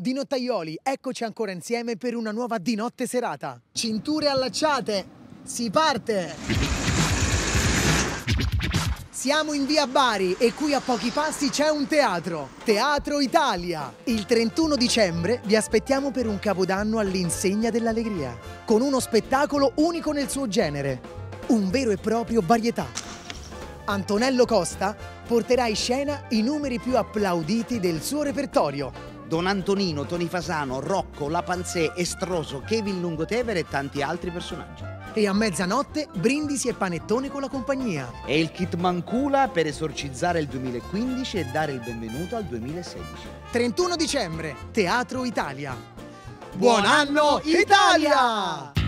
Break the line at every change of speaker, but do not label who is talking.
Di Nottaioli, eccoci ancora insieme per una nuova Di Notte serata. Cinture allacciate, si parte! Siamo in via Bari e qui a pochi passi c'è un teatro, Teatro Italia. Il 31 dicembre vi aspettiamo per un capodanno all'insegna dell'allegria, con uno spettacolo unico nel suo genere, un vero e proprio varietà. Antonello Costa porterà in scena i numeri più applauditi del suo repertorio.
Don Antonino, Tony Fasano, Rocco, La Panzè, Estroso, Kevin Lungotevere e tanti altri personaggi.
E a mezzanotte brindisi e panettone con la compagnia.
E il kit Mancula per esorcizzare il 2015 e dare il benvenuto al 2016.
31 dicembre, Teatro Italia. Buon anno Italia!